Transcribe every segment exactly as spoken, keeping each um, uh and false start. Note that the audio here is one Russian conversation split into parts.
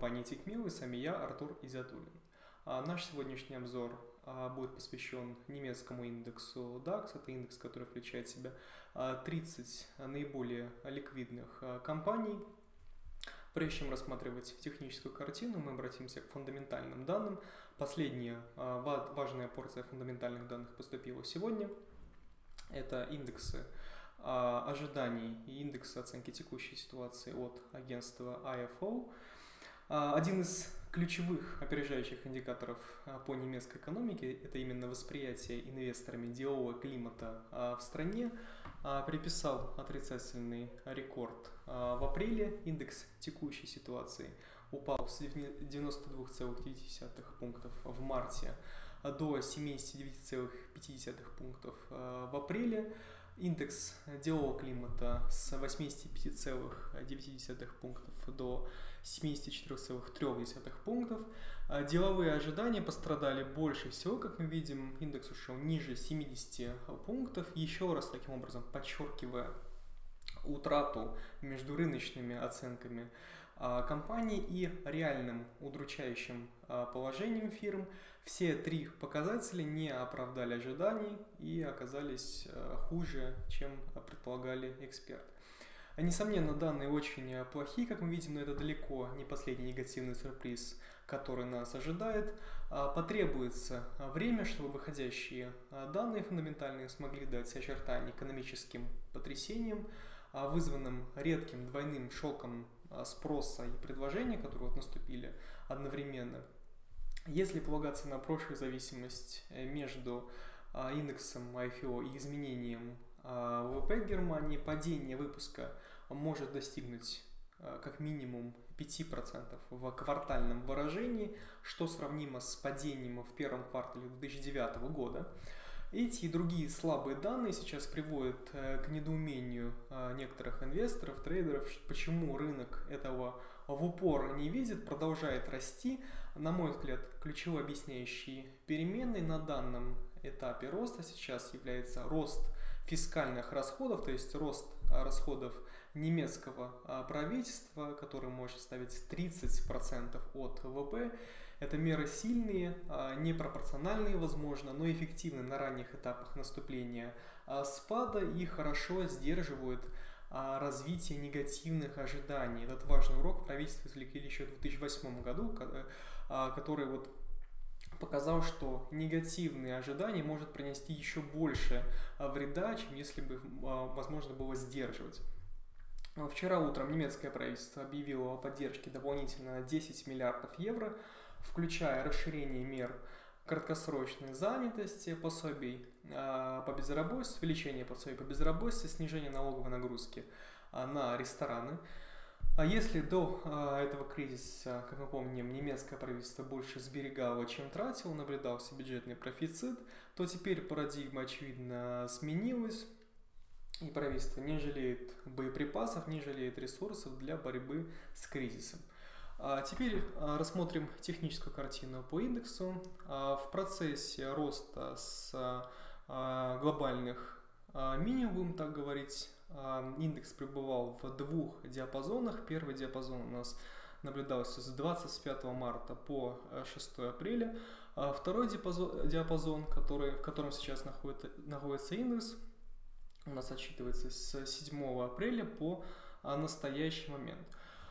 компании Techmill, и с вами я, Артур Изятуллин. Наш сегодняшний обзор будет посвящен немецкому индексу дакс. Это индекс, который включает в себя тридцать наиболее ликвидных компаний. Прежде чем рассматривать техническую картину, мы обратимся к фундаментальным данным. Последняя важная порция фундаментальных данных поступила сегодня. Это индексы ожиданий и индексы оценки текущей ситуации от агентства ай эф о. Один из ключевых опережающих индикаторов по немецкой экономике – это именно восприятие инвесторами делового климата в стране. Приписал отрицательный рекорд в апреле. Индекс текущей ситуации упал с девяноста двух целых девяти десятых пунктов в марте до семидесяти девяти целых пяти десятых пунктов в апреле. Индекс делового климата с восьмидесяти пяти целых девяти десятых пунктов до семидесяти четырёх целых трёх десятых пунктов. Деловые ожидания пострадали больше всего, как мы видим. Индекс ушел ниже семидесяти пунктов, еще раз таким образом подчеркивая утрату между рыночными оценками компаний и реальным удручающим положением фирм. Все три показателя не оправдали ожиданий и оказались хуже, чем предполагали эксперты. Несомненно, данные очень плохие, как мы видим, но это далеко не последний негативный сюрприз, который нас ожидает. Потребуется время, чтобы выходящие данные фундаментальные смогли дать очертания экономическим потрясениям, вызванным редким двойным шоком спроса и предложения, которые вот наступили одновременно. Если полагаться на прошлую зависимость между индексом ай эф о и изменением вэ вэ пэ Германии, падение выпуска может достигнуть как минимум пяти процентов в квартальном выражении, что сравнимо с падением в первом квартале две тысячи девятого года. Эти и другие слабые данные сейчас приводят к недоумению некоторых инвесторов, трейдеров, почему рынок этого в упор не видит, продолжает расти. На мой взгляд, ключевой объясняющей переменной на данном этапе роста сейчас является рост фискальных расходов, то есть рост расходов немецкого правительства, который может составить тридцать процентов от вэ вэ пэ. Это меры сильные, непропорциональные, возможно, но эффективны на ранних этапах наступления спада и хорошо сдерживают развитие негативных ожиданий. Этот важный урок правительство извлекли еще в две тысячи восьмом году, который вот показал, что негативные ожидания может принести еще больше вреда, чем если бы возможно было сдерживать. Вчера утром немецкое правительство объявило о поддержке дополнительно на десять миллиардов евро, включая расширение мер краткосрочной занятости, пособий по безработице, увеличение пособий по безработице, снижение налоговой нагрузки на рестораны. А если до этого кризиса, как мы помним, немецкое правительство больше сберегало, чем тратило, наблюдался бюджетный профицит, то теперь парадигма, очевидно, сменилась, и правительство не жалеет боеприпасов, не жалеет ресурсов для борьбы с кризисом. Теперь рассмотрим техническую картину по индексу. В процессе роста с глобальных минимумов, будем так говорить, индекс пребывал в двух диапазонах. Первый диапазон у нас наблюдался с двадцать пятого марта по шестого апреля. Второй диапазон, который, в котором сейчас находится, находится индекс, у нас отсчитывается с седьмого апреля по настоящий момент.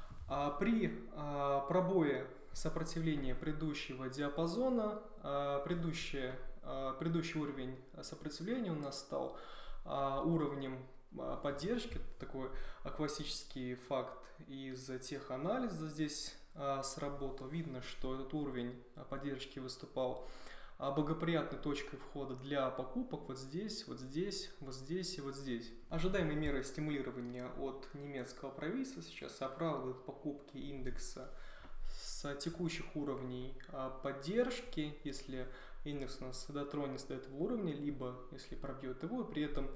При пробое сопротивления предыдущего диапазона, предыдущий, предыдущий уровень сопротивления у нас стал уровнем поддержки. Такой классический факт из теханализа здесь сработал. Видно, что этот уровень поддержки выступал благоприятной точкой входа для покупок вот здесь, вот здесь, вот здесь и вот здесь. Ожидаемые меры стимулирования от немецкого правительства сейчас оправдывают покупки индекса с текущих уровней поддержки, если индекс у нас дотронется до этого уровня, либо если пробьет его, при этом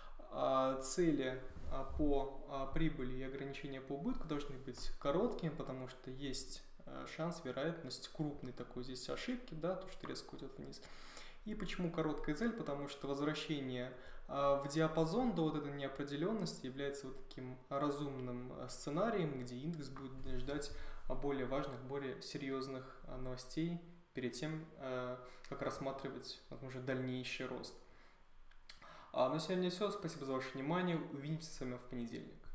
цели по прибыли и ограничения по убытку должны быть короткими, потому что есть шанс, вероятность крупной такой здесь ошибки, да, то, что резко уйдет вниз. И почему короткая цель? Потому что возвращение в диапазон до вот этой неопределенности является вот таким разумным сценарием, где индекс будет ждать более важных, более серьезных новостей перед тем, как рассматривать, возможно, дальнейший рост. А на сегодня все. Спасибо за ваше внимание. Увидимся с вами в понедельник.